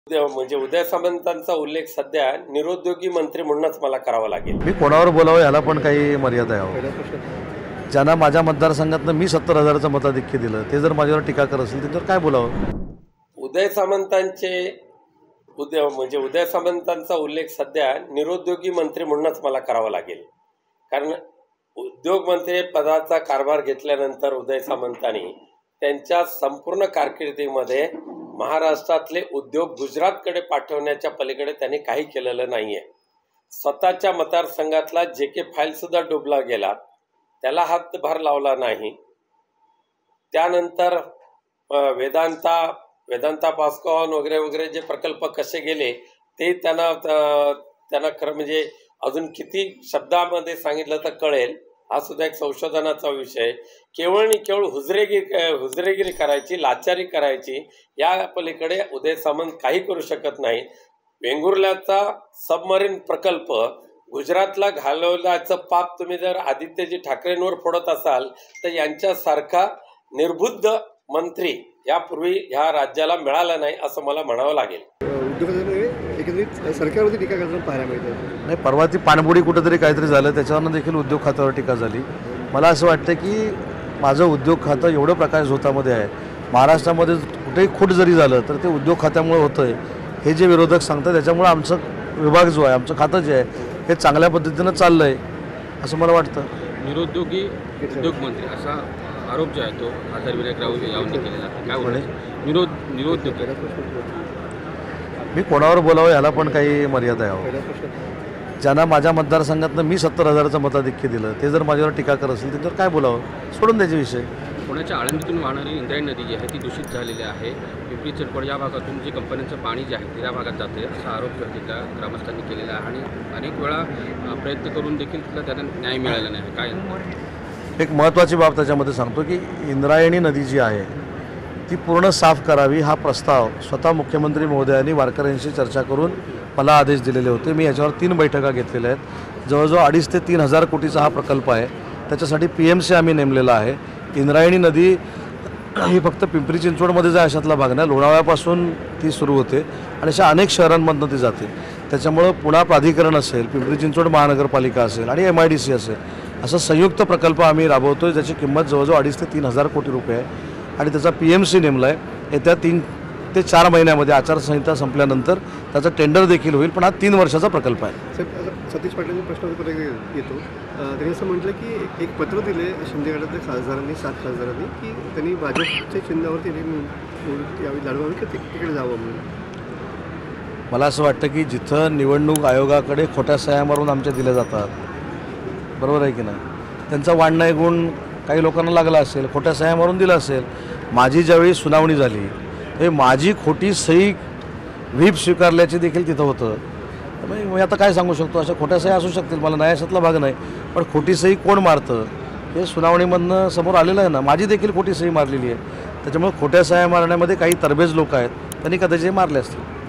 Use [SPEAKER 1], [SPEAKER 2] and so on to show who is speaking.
[SPEAKER 1] म्हणजे उदय सामंतांचा उल्लेख सध्या निरुद्योगी मंत्री म्हणूनच मला करावा लागेल।
[SPEAKER 2] मी कोणावर बोलावं याला पण काही मर्यादा आहे। ज्यांना माझ्या मतदारसंघातनं मी 70,000चं मताधिक्य दिलं ते जर माझ्यावर टीका करत असेल तर काय बोलावं।
[SPEAKER 1] उदय सामंतांचा उल्लेख सध्या निरुद्योगी मंत्री म्हणूनच मला करावा लागेल, कारण उद्योग मंत्री पदाचा कारभार घेतल्यानंतर उदय सामंतांनी त्यांच्या संपूर्ण कारकिर्दीमध्ये महाराष्ट्रातले उद्योग गुजरातकडे पाठवण्याच्या पलीकडे त्यांनी काही केलेलं नाहीये। स्वतःच्या मतदारसंघातला JK फाईल सुद्धा डुबला गेला, त्याला हातभार लावला नाही। त्यानंतर वेदांता पास्कॉन वगैरे वगैरे जे प्रकल्प कसे गेले ते त्यांना खरं म्हणजे अजून किती शब्दामध्ये सांगितलं तर कळेल, हा सुद्धा एक संशोधनाचा विषय। केवळ आणि केवळ हुजरेगिरी करायची, लाचारी करायची, या पलीकडे उदय सामंत काही करू शकत नाही। वेंगुर्ल्याचा सबमरीन प्रकल्प गुजरातला घालवल्याचं पाप तुम्ही जर आदित्यजी ठाकरेंवर फोडत असाल तर यांच्यासारखा निर्बुद्ध मंत्री यापूर्वी ह्या राज्याला मिळाला नाही असं मला म्हणावं लागेल।
[SPEAKER 3] सरकारवरती टीका करताना पाहायला मिळते।
[SPEAKER 2] नाही, परवा ती पाणबुडी कुठेतरी काहीतरी झालं त्याच्यावरनं देखील उद्योग खात्यावर टीका झाली। मला असं वाटतं की माझं उद्योग खातं एवढं प्रकाश झोतामध्ये आहे, महाराष्ट्रामध्ये कुठेही खूट जरी झालं तर ते उद्योग खात्यामुळे होतं आहे हे जे विरोधक सांगतात, त्याच्यामुळे आमचं विभाग जो आहे, आमचं खातं जे आहे हे चांगल्या पद्धतीनं चाललं आहे असं मला वाटतं।
[SPEAKER 4] निरुद्योगी उद्योगमंत्री असा आरोप जो आहे तो खासदार विनायक राऊत यांनी केलेला आहे, काय बोलायचं? निरुद्योगी
[SPEAKER 2] मी कोणावर बोलावं याला पण काही मर्यादा आहे। ज्यांना माझ्या मतदारसंघातनं मी 70,000चं मताधिक्य दिलं ते जर माझ्यावर टीका करत असेल तर काय बोलावं, सोडून द्यायचे विषय।
[SPEAKER 4] पुण्याच्या आळंदीतून वाहणारी इंद्रायणी नदी जी आहे ती दूषित झालेली आहे। पिंपरी चिंचवड या भागातून जे कंपन्यांचं पाणी जे आहे ते या भागात जाते असा आरोप तिथल्या ग्रामस्थांनी केलेला आहे आणि अनेक वेळा प्रयत्न करून देखील तिथला त्यांना न्याय मिळाला नाही। काय
[SPEAKER 2] एक महत्त्वाची बाब त्याच्यामध्ये सांगतो की इंद्रायणी नदी जी आहे ती पूर्ण साफ करावी हा प्रस्ताव स्वतः मुख्यमंत्री महोदयांनी वारकऱ्यांशी चर्चा करून मला आदेश दिलेले होते। मी याच्यावर 3 बैठका घेतलेल्या आहेत। जवळजवळ 2.5 ते 3,000 कोटीचा हा प्रकल्प आहे, त्याच्यासाठी PMC आम्ही नेमलेला आहे। इंद्रायणी नदी ही फक्त पिंपरी चिंचवडमध्ये जा अशातला भाग नाही, लोणावळ्यापासून ती सुरू होते आणि अशा अनेक शहरांमधून ती जाते। त्याच्यामुळं पुणा प्राधिकरण असेल, पिंपरी चिंचवड महानगरपालिका असेल आणि MIDC असेल असं संयुक्त प्रकल्प आम्ही राबवतो आहे, ज्याची किंमत जवळजवळ 2.5 ते 3,000 कोटी रुपये आहे आणि त्याचा PMC नेमला आहे। येत्या 3 ते 4 महिन्यामध्ये आचारसंहिता संपल्यानंतर त्याचं टेंडर देखील होईल, पण हा 3 वर्षाचा प्रकल्प आहे।
[SPEAKER 3] सतीश पाटलांच्या प्रश्नावर येतो, त्यांनी असं म्हटलं की एक पत्र दिले शिंदे गटातल्या खासदारांनी 7 खासदारांनी की त्यांनी भाजपच्या चिन्हावरती यावेळी लढवावी की तिकडे जावं म्हणून।
[SPEAKER 2] मला असं वाटतं की जिथं निवडणूक आयोगाकडे खोट्या सह्या मारून आमच्या दिल्या जातात, बरोबर आहे की नाही, त्यांचा वाढणारा गुण काही लोकांना लागला असेल, खोट्या सह्या मारून दिला असेल। माझी ज्यावेळी सुनावणी झाली हे माझी खोटी सही व्हीप स्वीकारल्याची देखील तिथं होतं। मी आता काय सांगू शकतो, अशा खोट्या सह्या असू शकतील, मला न्यायाशातला भाग नाही, पण खोटी सही कोण मारतं हे सुनावणीमधनं समोर आलेलं आहे ना। माझी देखील खोटी सही मारलेली आहे, त्याच्यामुळे खोट्या सह्या मारण्यामध्ये काही तरबेज लोक आहेत, त्यांनी कदाचित मारले असतील।